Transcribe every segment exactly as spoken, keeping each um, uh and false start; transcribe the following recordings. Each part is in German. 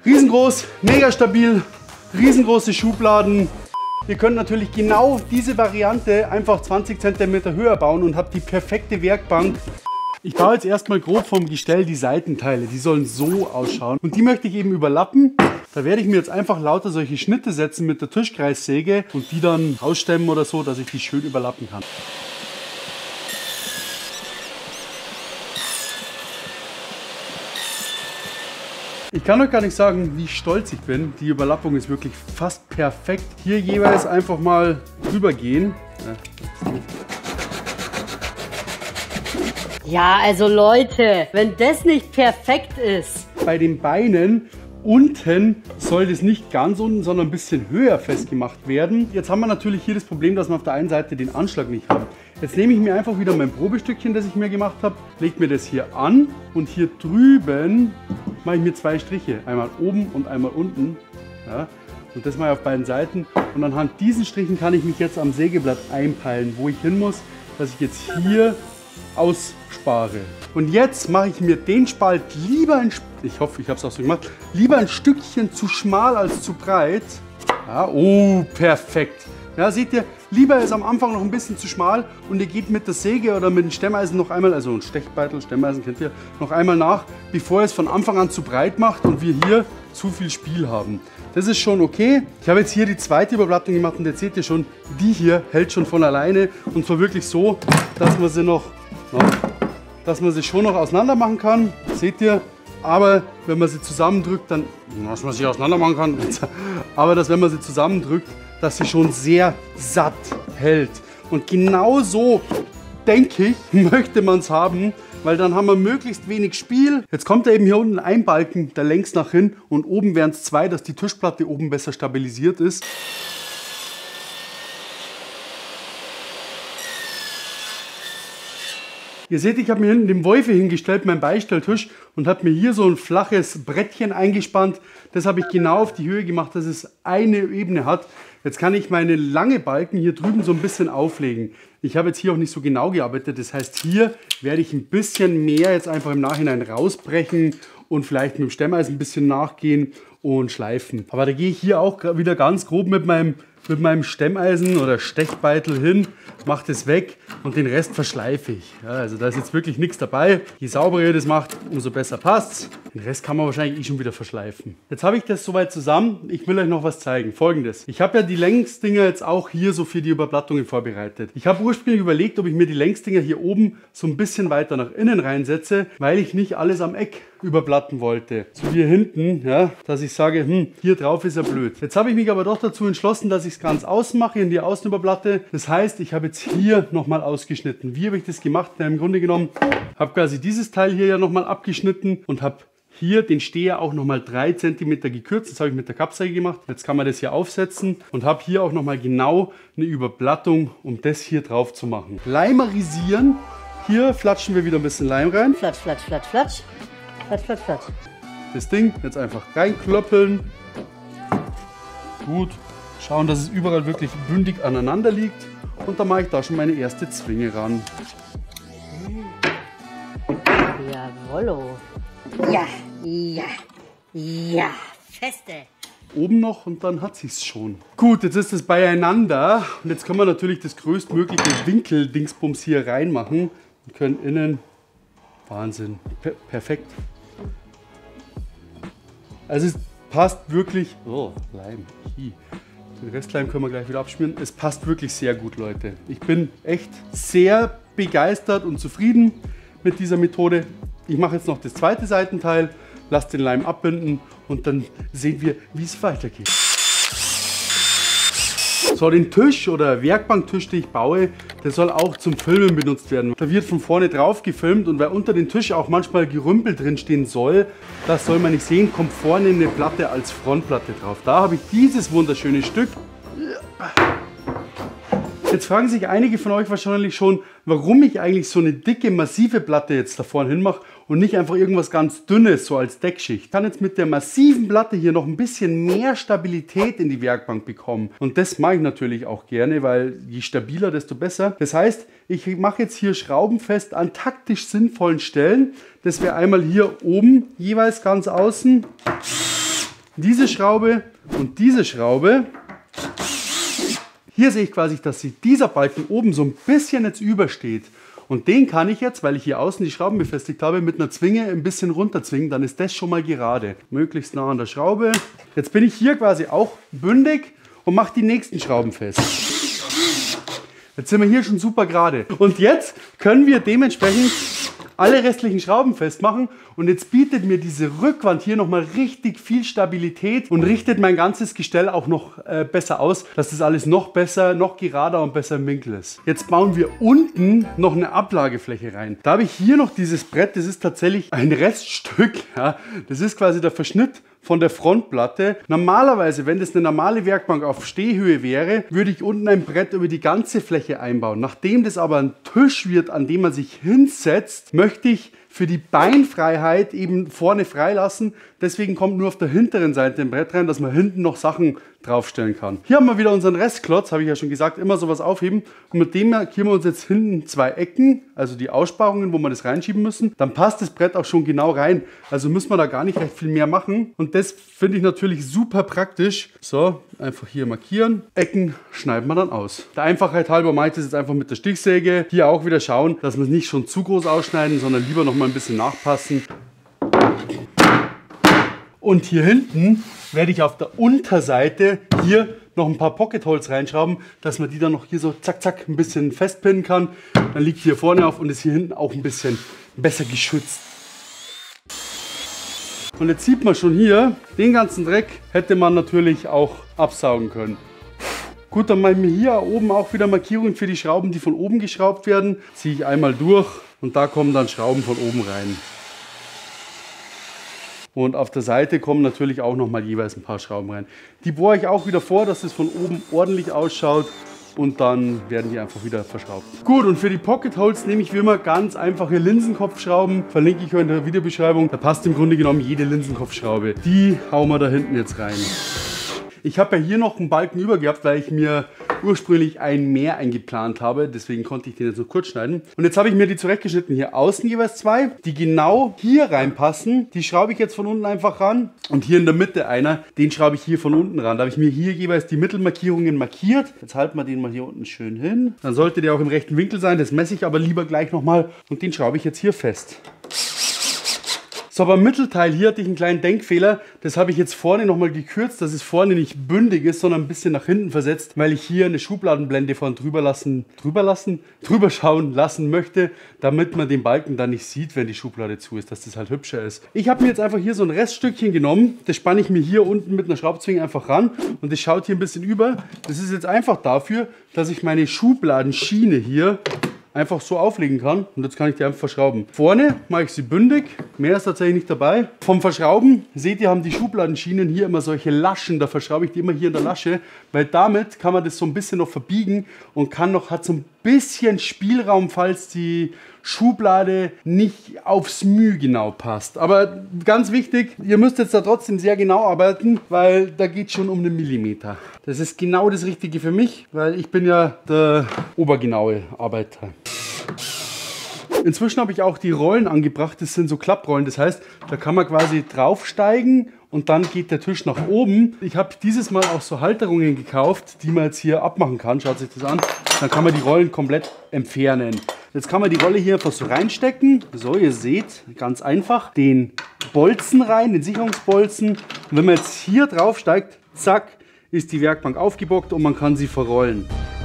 Riesengroß, mega stabil, riesengroße Schubladen. Ihr könnt natürlich genau diese Variante einfach zwanzig Zentimeter höher bauen und habt die perfekte Werkbank. Ich baue jetzt erstmal grob vom Gestell die Seitenteile, die sollen so ausschauen und die möchte ich eben überlappen. Da werde ich mir jetzt einfach lauter solche Schnitte setzen mit der Tischkreissäge und die dann rausstemmen oder so, dass ich die schön überlappen kann. Ich kann euch gar nicht sagen, wie stolz ich bin. Die Überlappung ist wirklich fast perfekt. Hier jeweils einfach mal drüber gehen. Ja, also Leute, wenn das nicht perfekt ist. Bei den Beinen unten soll das nicht ganz unten, sondern ein bisschen höher festgemacht werden. Jetzt haben wir natürlich hier das Problem, dass wir auf der einen Seite den Anschlag nicht haben. Jetzt nehme ich mir einfach wieder mein Probestückchen, das ich mir gemacht habe, lege mir das hier an und hier drüben mache ich mir zwei Striche. Einmal oben und einmal unten. Ja, und das mache ich auf beiden Seiten. Und anhand diesen Strichen kann ich mich jetzt am Sägeblatt einpeilen, wo ich hin muss, dass ich jetzt hier ausspare. Und jetzt mache ich mir den Spalt lieber ein, ich hoffe, ich habe es auch so gemacht, lieber ein Stückchen zu schmal als zu breit. Ja, oh, perfekt. Ja, seht ihr, lieber ist am Anfang noch ein bisschen zu schmal und ihr geht mit der Säge oder mit dem Stemmeisen noch einmal, also ein Stechbeitel, Stemmeisen kennt ihr, noch einmal nach, bevor ihr es von Anfang an zu breit macht und wir hier zu viel Spiel haben. Das ist schon okay. Ich habe jetzt hier die zweite Überplattung gemacht und jetzt seht ihr schon, die hier hält schon von alleine und zwar wirklich so, dass man sie noch, dass man sie schon noch auseinander machen kann, seht ihr. Aber wenn man sie zusammendrückt, dann, dass man sie auseinander machen kann, aber dass wenn man sie zusammendrückt, dass sie schon sehr satt hält. Und genau so, denke ich, möchte man es haben, weil dann haben wir möglichst wenig Spiel. Jetzt kommt da eben hier unten ein Balken, der längs nach hin und oben wären es zwei, dass die Tischplatte oben besser stabilisiert ist. Ihr seht, ich habe mir hinten den Wolfe hingestellt, meinen Beistelltisch, und habe mir hier so ein flaches Brettchen eingespannt. Das habe ich genau auf die Höhe gemacht, dass es eine Ebene hat. Jetzt kann ich meine lange Balken hier drüben so ein bisschen auflegen. Ich habe jetzt hier auch nicht so genau gearbeitet. Das heißt, hier werde ich ein bisschen mehr jetzt einfach im Nachhinein rausbrechen und vielleicht mit dem Stemmeisen ein bisschen nachgehen und schleifen. Aber da gehe ich hier auch wieder ganz grob mit meinem mit meinem Stemmeisen oder Stechbeitel hin, mache das weg und den Rest verschleife ich. Ja, also da ist jetzt wirklich nichts dabei. Je sauberer ihr das macht, umso besser passt's. Den Rest kann man wahrscheinlich eh schon wieder verschleifen. Jetzt habe ich das soweit zusammen. Ich will euch noch was zeigen. Folgendes. Ich habe ja die Längsdinger jetzt auch hier so für die Überplattungen vorbereitet. Ich habe ursprünglich überlegt, ob ich mir die Längsdinger hier oben so ein bisschen weiter nach innen reinsetze, weil ich nicht alles am Eck überplatten wollte. So wie hier hinten, ja, dass ich sage, hm, hier drauf ist ja blöd. Jetzt habe ich mich aber doch dazu entschlossen, dass ich es ganz außen mache, in die Außenüberplatte. Das heißt, ich habe jetzt hier nochmal ausgeschnitten. Wie habe ich das gemacht? Na, im Grunde genommen habe quasi dieses Teil hier ja nochmal abgeschnitten und habe hier den Steher auch nochmal drei Zentimeter gekürzt. Das habe ich mit der Kappsäge gemacht. Jetzt kann man das hier aufsetzen und habe hier auch nochmal genau eine Überplattung, um das hier drauf zu machen. Leimerisieren. Hier flatschen wir wieder ein bisschen Leim rein. Flatsch, flatsch, flatsch, flatsch. Flatsch, flatsch, flatsch. Das Ding jetzt einfach reinklöppeln. Gut. Schauen, dass es überall wirklich bündig aneinander liegt. Und dann mache ich da schon meine erste Zwinge ran. Jawollo. Ja, ja, ja, feste. Oben noch und dann hat sich's schon. Gut, jetzt ist es beieinander. Und jetzt können wir natürlich das größtmögliche Winkel-Dingsbums hier reinmachen. Wir können innen, Wahnsinn, per perfekt. Also es passt wirklich, oh, Leim, hi. Den Restleim können wir gleich wieder abschmieren. Es passt wirklich sehr gut, Leute. Ich bin echt sehr begeistert und zufrieden mit dieser Methode. Ich mache jetzt noch das zweite Seitenteil, lasse den Leim abbinden und dann sehen wir, wie es weitergeht. So, den Tisch oder Werkbanktisch, den ich baue, der soll auch zum Filmen benutzt werden. Da wird von vorne drauf gefilmt und weil unter den Tisch auch manchmal Gerümpel drin stehen soll, das soll man nicht sehen, kommt vorne eine Platte als Frontplatte drauf. Da habe ich dieses wunderschöne Stück. Jetzt fragen sich einige von euch wahrscheinlich schon, warum ich eigentlich so eine dicke, massive Platte jetzt da vorne hin mache und nicht einfach irgendwas ganz Dünnes, so als Deckschicht. Ich kann jetzt mit der massiven Platte hier noch ein bisschen mehr Stabilität in die Werkbank bekommen. Und das mache ich natürlich auch gerne, weil je stabiler, desto besser. Das heißt, ich mache jetzt hier Schrauben fest an taktisch sinnvollen Stellen. Das wäre einmal hier oben, jeweils ganz außen. diese Schraube und diese Schraube. Hier sehe ich quasi, dass sich dieser Balken oben so ein bisschen jetzt übersteht. Und den kann ich jetzt, weil ich hier außen die Schrauben befestigt habe, mit einer Zwinge ein bisschen runterzwingen. Dann ist das schon mal gerade. Möglichst nah an der Schraube. Jetzt bin ich hier quasi auch bündig und mache die nächsten Schrauben fest. Jetzt sind wir hier schon super gerade. Und jetzt können wir dementsprechend alle restlichen Schrauben festmachen. Und jetzt bietet mir diese Rückwand hier nochmal richtig viel Stabilität und richtet mein ganzes Gestell auch noch äh, besser aus, dass das alles noch besser, noch gerader und besser im Winkel ist. Jetzt bauen wir unten noch eine Ablagefläche rein. Da habe ich hier noch dieses Brett, das ist tatsächlich ein Reststück. Ja. Das ist quasi der Verschnitt von der Frontplatte. Normalerweise, wenn das eine normale Werkbank auf Stehhöhe wäre, würde ich unten ein Brett über die ganze Fläche einbauen. Nachdem das aber ein Tisch wird, an dem man sich hinsetzt, möchte ich für die Beinfreiheit eben vorne freilassen. Deswegen kommt nur auf der hinteren Seite ein Brett rein, dass man hinten noch Sachen draufstellen kann. Hier haben wir wieder unseren Restklotz, habe ich ja schon gesagt, immer sowas aufheben. Und mit dem markieren wir uns jetzt hinten zwei Ecken, also die Aussparungen, wo wir das reinschieben müssen. Dann passt das Brett auch schon genau rein. Also müssen wir da gar nicht recht viel mehr machen. Und das finde ich natürlich super praktisch. So, einfach hier markieren. Ecken schneiden wir dann aus. Der Einfachheit halber mache ich das jetzt einfach mit der Stichsäge. Hier auch wieder schauen, dass wir es nicht schon zu groß ausschneiden, sondern lieber noch mal ein bisschen nachpassen. Und hier hinten werde ich auf der Unterseite hier noch ein paar Pocketholes reinschrauben, dass man die dann noch hier so zack, zack ein bisschen festpinnen kann. Dann liegt hier vorne auf und ist hier hinten auch ein bisschen besser geschützt. Und jetzt sieht man schon hier, den ganzen Dreck hätte man natürlich auch absaugen können. Gut, dann mache ich mir hier oben auch wieder Markierungen für die Schrauben, die von oben geschraubt werden. Ziehe ich einmal durch und da kommen dann Schrauben von oben rein. Und auf der Seite kommen natürlich auch noch mal jeweils ein paar Schrauben rein. Die bohre ich auch wieder vor, dass es von oben ordentlich ausschaut. Und dann werden die einfach wieder verschraubt. Gut, und für die Pocket Holes nehme ich wie immer ganz einfache Linsenkopfschrauben. Verlinke ich euch in der Videobeschreibung. Da passt im Grunde genommen jede Linsenkopfschraube. Die hauen wir da hinten jetzt rein. Ich habe ja hier noch einen Balken über gehabt, weil ich mir ursprünglich ein mehr eingeplant habe. Deswegen konnte ich den jetzt noch kurz schneiden. Und jetzt habe ich mir die zurechtgeschnitten. Hier außen jeweils zwei, die genau hier reinpassen. Die schraube ich jetzt von unten einfach ran. Und hier in der Mitte einer, den schraube ich hier von unten ran. Da habe ich mir hier jeweils die Mittelmarkierungen markiert. Jetzt halten wir den mal hier unten schön hin. Dann sollte der auch im rechten Winkel sein. Das messe ich aber lieber gleich nochmal. Und den schraube ich jetzt hier fest. So, beim Mittelteil hier hatte ich einen kleinen Denkfehler. Das habe ich jetzt vorne nochmal gekürzt, dass es vorne nicht bündig ist, sondern ein bisschen nach hinten versetzt, weil ich hier eine Schubladenblende von drüber lassen, drüber lassen, drüber schauen lassen möchte, damit man den Balken dann nicht sieht, wenn die Schublade zu ist, dass das halt hübscher ist. Ich habe mir jetzt einfach hier so ein Reststückchen genommen, das spanne ich mir hier unten mit einer Schraubzwinge einfach ran und das schaut hier ein bisschen über. Das ist jetzt einfach dafür, dass ich meine Schubladenschiene hier einfach so auflegen kann und jetzt kann ich die einfach verschrauben. Vorne mache ich sie bündig, mehr ist tatsächlich nicht dabei. Vom Verschrauben, seht ihr, haben die Schubladenschienen hier immer solche Laschen, da verschraube ich die immer hier in der Lasche, weil damit kann man das so ein bisschen noch verbiegen und kann noch, hat so ein bisschen Spielraum, falls die Schublade nicht aufs Müh genau passt. Aber ganz wichtig, ihr müsst jetzt da trotzdem sehr genau arbeiten, weil da geht es schon um einen Millimeter. Das ist genau das Richtige für mich, weil ich bin ja der obergenaue Arbeiter. Inzwischen habe ich auch die Rollen angebracht, das sind so Klapprollen, das heißt, da kann man quasi draufsteigen und dann geht der Tisch nach oben. Ich habe dieses Mal auch so Halterungen gekauft, die man jetzt hier abmachen kann, schaut sich das an. Dann kann man die Rollen komplett entfernen. Jetzt kann man die Rolle hier einfach so reinstecken. So, ihr seht, ganz einfach, den Bolzen rein, den Sicherungsbolzen. Und wenn man jetzt hier drauf steigt, zack, ist die Werkbank aufgebockt und man kann sie verrollen.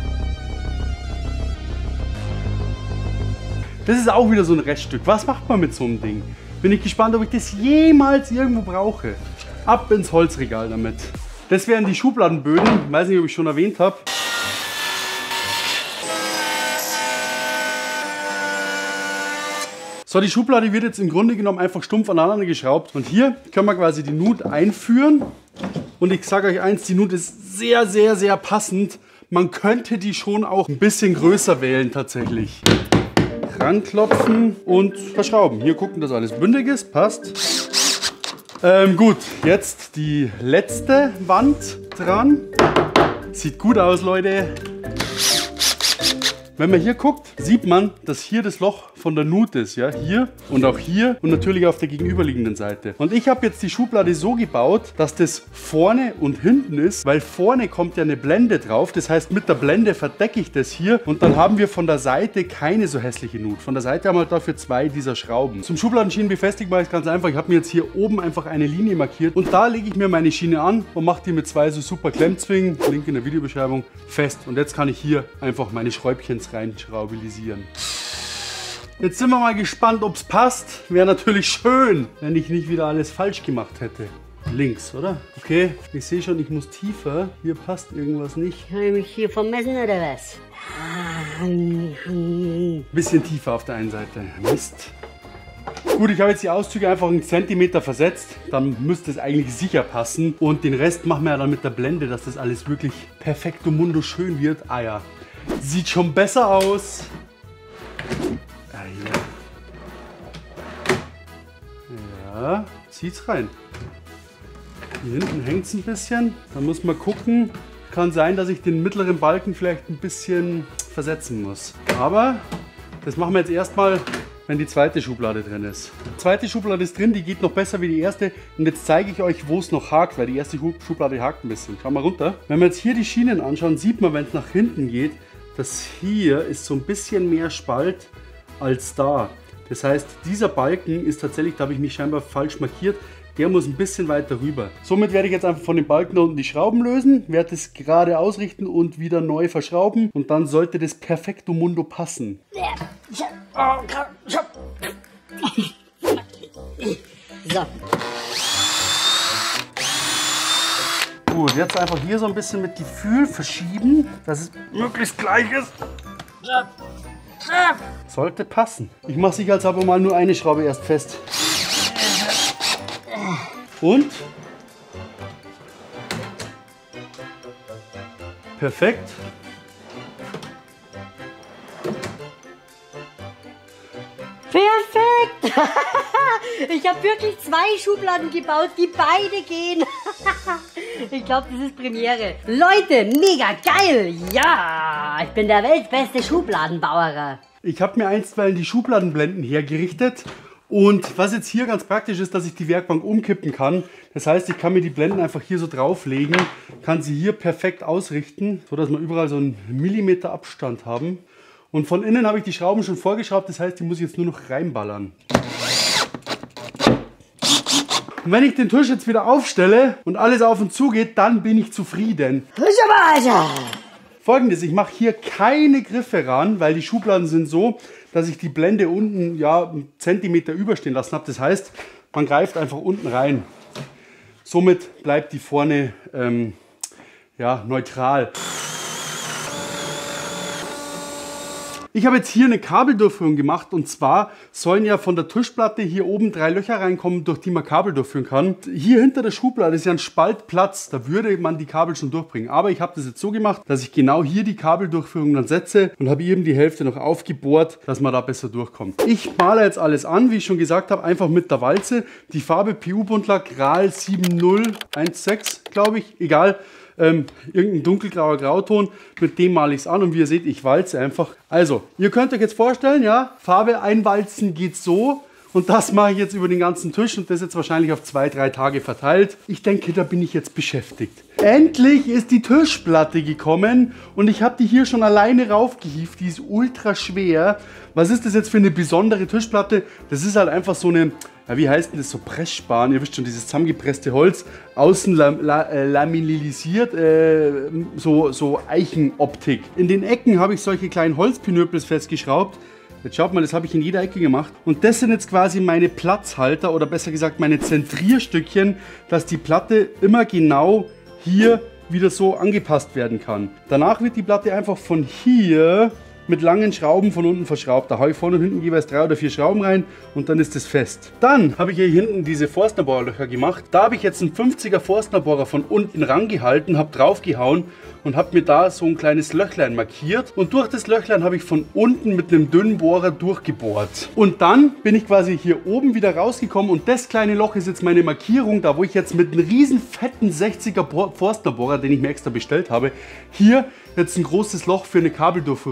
Das ist auch wieder so ein Reststück. Was macht man mit so einem Ding? Bin ich gespannt, ob ich das jemals irgendwo brauche. Ab ins Holzregal damit. Das wären die Schubladenböden. Ich weiß nicht, ob ich schon erwähnt habe. So, die Schublade wird jetzt im Grunde genommen einfach stumpf aneinander geschraubt. Und hier können wir quasi die Nut einführen. Und ich sage euch eins, die Nut ist sehr, sehr, sehr passend. Man könnte die schon auch ein bisschen größer wählen tatsächlich. Ranklopfen und verschrauben. Hier gucken, dass alles bündig ist, passt. Ähm, gut, jetzt die letzte Wand dran. Sieht gut aus, Leute. Wenn man hier guckt, sieht man, dass hier das Loch von der Nut ist. Ja? Hier und auch hier und natürlich auf der gegenüberliegenden Seite. Und ich habe jetzt die Schublade so gebaut, dass das vorne und hinten ist, weil vorne kommt ja eine Blende drauf. Das heißt, mit der Blende verdecke ich das hier und dann haben wir von der Seite keine so hässliche Nut. Von der Seite haben wir dafür zwei dieser Schrauben. Zum Schubladenschienen befestigen mache ich es ganz einfach. Ich habe mir jetzt hier oben einfach eine Linie markiert und da lege ich mir meine Schiene an und mache die mit zwei so super Klemmzwingen, Link in der Videobeschreibung, fest. Und jetzt kann ich hier einfach meine Schräubchens reinschraubilisieren. Jetzt sind wir mal gespannt, ob es passt. Wäre natürlich schön, wenn ich nicht wieder alles falsch gemacht hätte. Links, oder? Okay, ich sehe schon, ich muss tiefer. Hier passt irgendwas nicht. Kann ich mich hier vermessen oder was? Bisschen tiefer auf der einen Seite. Mist. Gut, ich habe jetzt die Auszüge einfach einen Zentimeter versetzt. Dann müsste es eigentlich sicher passen. Und den Rest machen wir ja dann mit der Blende, dass das alles wirklich perfekto mundo schön wird. Ah ja, sieht schon besser aus. Ah, ja. Ja, zieht's rein. Hier hinten hängt es ein bisschen. Da muss man gucken. Kann sein, dass ich den mittleren Balken vielleicht ein bisschen versetzen muss. Aber das machen wir jetzt erstmal, wenn die zweite Schublade drin ist. Die zweite Schublade ist drin, die geht noch besser wie die erste. Und jetzt zeige ich euch, wo es noch hakt, weil die erste Schublade hakt ein bisschen. Schau mal runter. Wenn wir jetzt hier die Schienen anschauen, sieht man, wenn es nach hinten geht, dass hier ist so ein bisschen mehr Spalt als da. Das heißt, dieser Balken ist tatsächlich, da habe ich mich scheinbar falsch markiert, der muss ein bisschen weiter rüber. Somit werde ich jetzt einfach von den Balken da unten die Schrauben lösen, werde es gerade ausrichten und wieder neu verschrauben und dann sollte das perfekto mundo passen. So. Gut, jetzt einfach hier so ein bisschen mit Gefühl verschieben, dass es möglichst gleich ist. Sollte passen. Ich mache sicherheitshalber mal nur eine Schraube erst fest. Und? Perfekt. Perfekt! Ich habe wirklich zwei Schubladen gebaut, die beide gehen. Ich glaube, das ist Premiere. Leute, mega geil! Ja, ich bin der weltbeste Schubladenbauer. Ich habe mir einstweilen die Schubladenblenden hergerichtet. Und was jetzt hier ganz praktisch ist, dass ich die Werkbank umkippen kann. Das heißt, ich kann mir die Blenden einfach hier so drauflegen, kann sie hier perfekt ausrichten, sodass wir überall so einen Millimeter Abstand haben. Und von innen habe ich die Schrauben schon vorgeschraubt, das heißt, die muss ich jetzt nur noch reinballern. Und wenn ich den Tisch jetzt wieder aufstelle und alles auf und zu geht, dann bin ich zufrieden. Folgendes, ich mache hier keine Griffe ran, weil die Schubladen sind so, dass ich die Blende unten ja einen Zentimeter überstehen lassen habe. Das heißt, man greift einfach unten rein. Somit bleibt die vorne ähm, ja, neutral. Ich habe jetzt hier eine Kabeldurchführung gemacht und zwar sollen ja von der Tischplatte hier oben drei Löcher reinkommen, durch die man Kabel durchführen kann. Hier hinter der Schublade ist ja ein Spaltplatz, da würde man die Kabel schon durchbringen. Aber ich habe das jetzt so gemacht, dass ich genau hier die Kabeldurchführung dann setze und habe eben die Hälfte noch aufgebohrt, dass man da besser durchkommt. Ich male jetzt alles an, wie ich schon gesagt habe, einfach mit der Walze. Die Farbe P U-Buntlack Ral sieben null eins sechs, glaube ich, egal. Ähm, irgendein dunkelgrauer Grauton, mit dem male ich es an und wie ihr seht, ich walze einfach. Also, ihr könnt euch jetzt vorstellen, ja, Farbe einwalzen geht so und das mache ich jetzt über den ganzen Tisch und das jetzt wahrscheinlich auf zwei, drei Tage verteilt. Ich denke, da bin ich jetzt beschäftigt. Endlich ist die Tischplatte gekommen und ich habe die hier schon alleine raufgehievt, die ist ultra schwer. Was ist das jetzt für eine besondere Tischplatte? Das ist halt einfach so eine, ja, wie heißt denn das, so Pressspan, ihr wisst schon, dieses zusammengepresste Holz, außen lam, la, äh, laminilisiert, äh, so, so Eichenoptik. In den Ecken habe ich solche kleinen Holzpinöpels festgeschraubt. Jetzt schaut mal, das habe ich in jeder Ecke gemacht. Und das sind jetzt quasi meine Platzhalter oder besser gesagt meine Zentrierstückchen, dass die Platte immer genau hier wieder so angepasst werden kann. Danach wird die Platte einfach von hier mit langen Schrauben von unten verschraubt. Da haue ich vorne und hinten jeweils drei oder vier Schrauben rein und dann ist es fest. Dann habe ich hier hinten diese Forstnerbohrerlöcher gemacht. Da habe ich jetzt einen fünfziger Forstnerbohrer von unten rangehalten, habe draufgehauen und habe mir da so ein kleines Löchlein markiert. Und durch das Löchlein habe ich von unten mit einem dünnen Bohrer durchgebohrt. Und dann bin ich quasi hier oben wieder rausgekommen und das kleine Loch ist jetzt meine Markierung, da wo ich jetzt mit einem riesen fetten sechziger Forstnerbohrer, den ich mir extra bestellt habe, hier jetzt ein großes Loch für eine Kabeldurchführung machen kann.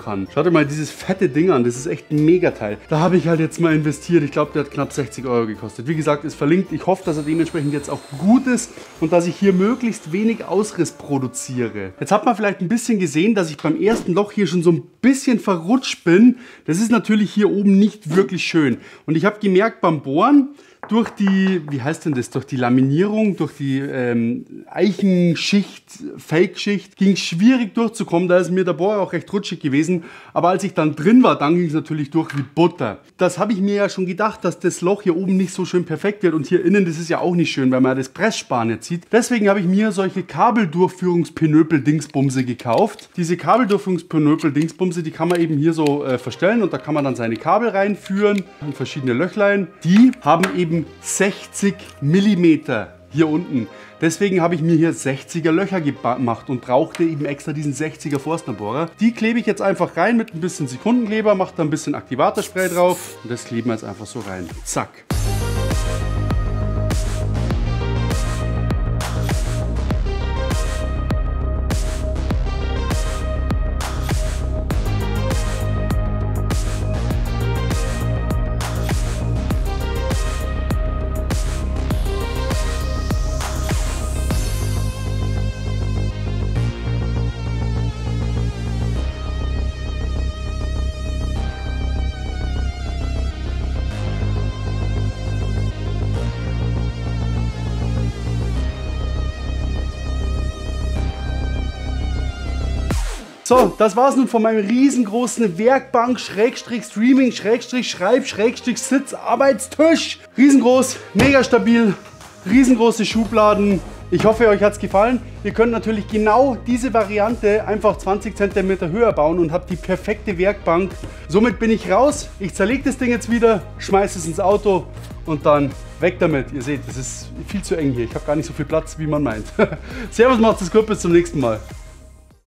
kann. Schaut euch mal dieses fette Ding an, das ist echt ein Megateil. Da habe ich halt jetzt mal investiert. Ich glaube, der hat knapp sechzig Euro gekostet. Wie gesagt, ist verlinkt. Ich hoffe, dass er dementsprechend jetzt auch gut ist und dass ich hier möglichst wenig Ausriss produziere. Jetzt hat man vielleicht ein bisschen gesehen, dass ich beim ersten Loch hier schon so ein bisschen verrutscht bin. Das ist natürlich hier oben nicht wirklich schön. Und ich habe gemerkt beim Bohren, durch die, wie heißt denn das, durch die Laminierung, durch die ähm, Eichenschicht, Fake-Schicht, ging es schwierig durchzukommen. Da ist mir der Bohrer auch recht rutschig gewesen. Aber als ich dann drin war, dann ging es natürlich durch wie Butter. Das habe ich mir ja schon gedacht, dass das Loch hier oben nicht so schön perfekt wird. Und hier innen, das ist ja auch nicht schön, weil man ja das Pressspan jetzt sieht. Deswegen habe ich mir solche Kabeldurchführungspinöpel-Dingsbumse gekauft. Diese Kabeldurchführungspinöpel-Dingsbumse, die kann man eben hier so äh, verstellen. Und da kann man dann seine Kabel reinführen in verschiedene Löchlein. Die haben eben sechzig Millimeter hier unten. Deswegen habe ich mir hier sechziger Löcher gemacht und brauchte eben extra diesen sechziger Forstnerbohrer. Die klebe ich jetzt einfach rein mit ein bisschen Sekundenkleber, mache da ein bisschen Aktivatorspray drauf und das kleben wir jetzt einfach so rein. Zack. So, das war's nun von meinem riesengroßen Werkbank, Schrägstrich, Streaming, Schrägstrich, Schreib, Schrägstrich, Sitz, Arbeitstisch. Riesengroß, mega stabil, riesengroße Schubladen. Ich hoffe, euch hat's gefallen. Ihr könnt natürlich genau diese Variante einfach zwanzig Zentimeter höher bauen und habt die perfekte Werkbank. Somit bin ich raus. Ich zerlege das Ding jetzt wieder, schmeiße es ins Auto und dann weg damit. Ihr seht, das ist viel zu eng hier. Ich habe gar nicht so viel Platz, wie man meint. Servus, macht's gut, bis zum nächsten Mal.